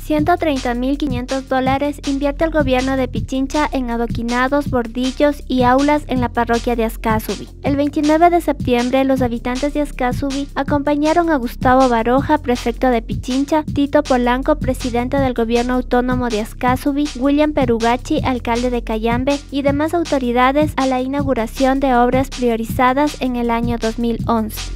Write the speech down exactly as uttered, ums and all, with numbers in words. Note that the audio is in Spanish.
ciento treinta mil quinientos dólares invierte el gobierno de Pichincha en adoquinados, bordillos y aulas en la parroquia de Ascasubi. El veintinueve de septiembre, los habitantes de Ascasubi acompañaron a Gustavo Baroja, prefecto de Pichincha, Tito Polanco, presidente del gobierno autónomo de Ascasubi, William Perugachi, alcalde de Cayambe, y demás autoridades a la inauguración de obras priorizadas en el año dos mil once.